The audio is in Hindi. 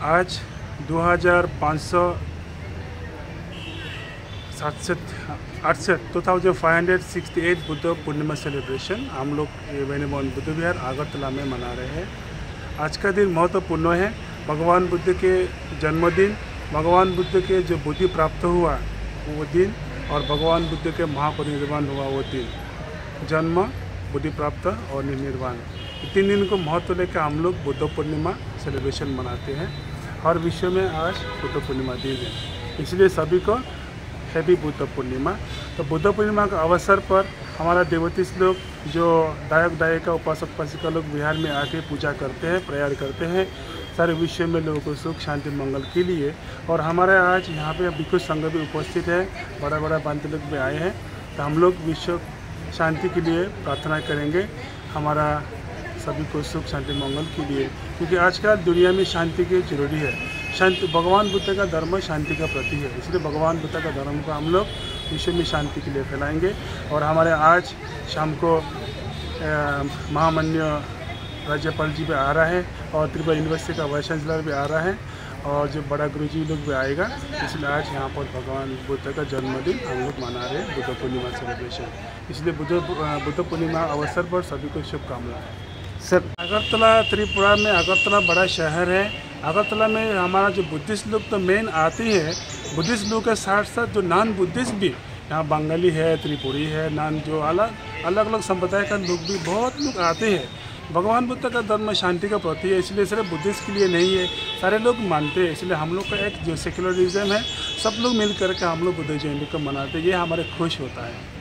आज 2568 बुद्ध पूर्णिमा सेलिब्रेशन हम लोग वेणुवन बुद्ध विहार अगरतला में मना रहे हैं। आज का दिन महत्वपूर्ण है। भगवान बुद्ध के जन्मदिन, भगवान बुद्ध के जो बुद्धि प्राप्त हुआ वो दिन और भगवान बुद्ध के महापरिनिर्वाण हुआ वो दिन, जन्म, बुद्धि प्राप्त और निर्वाण, 3 दिन को महत्व लेकर हम लोग बुद्ध पूर्णिमा सेलिब्रेशन मनाते हैं। हर विश्व में आज बुद्ध पूर्णिमा दिन है, इसलिए सभी को हैप्पी बुद्ध पूर्णिमा। तो बुद्ध पूर्णिमा के अवसर पर हमारा देवतीस लोग जो दायका उपासक उपासिका लोग बिहार में आके पूजा करते हैं, प्रेयर करते हैं सारे विश्व में लोगों को सुख शांति मंगल के लिए। और हमारे आज यहाँ पे भिक्षु संघ भी उपस्थित है, बड़ा बांते लोग भी आए हैं। तो हम लोग विश्व शांति के लिए प्रार्थना करेंगे, हमारा सभी को सुख शांति मंगल के लिए, क्योंकि आजकल दुनिया में शांति की जरूरी है। शांति, भगवान बुद्ध का धर्म शांति का प्रतीक है, इसलिए भगवान बुद्ध का धर्म को हम लोग विश्व में शांति के लिए फैलाएंगे। और हमारे आज शाम को महामान्य राज्यपाल जी भी आ रहा है और त्रिपुरा यूनिवर्सिटी का वाइस चांसलर भी आ रहा है और जो बड़ा गुरुजी लोग भी आएगा। इसलिए आज यहाँ पर भगवान बुद्ध का जन्मदिन हम लोग मना रहे हैं, बुद्ध पूर्णिमा सेलिब्रेशन। इसलिए बुद्ध पूर्णिमा अवसर पर सभी को शुभकामनाएं। सर, अगरतला त्रिपुरा में अगरतला बड़ा शहर है। अगरतला में हमारा जो बुद्धिस्ट लोग तो मेन आते हैं, बुद्धिस्ट लोग के साथ साथ जो नॉन बुद्धिस्ट भी यहाँ बंगाली है, त्रिपुरी है, नॉन जो अलग संप्रदाय का लोग भी बहुत लोग आते हैं। भगवान बुद्ध का धर्म शांति का प्रतीक है, इसलिए सिर्फ बुद्धिस्ट के लिए नहीं है, सारे लोग मानते हैं। इसलिए हम लोग का एक जो सेक्युलरिज्म है, सब लोग मिल करके हम लोग बुद्ध जयंती को मनाते हैं, ये हमारे खुश होता है।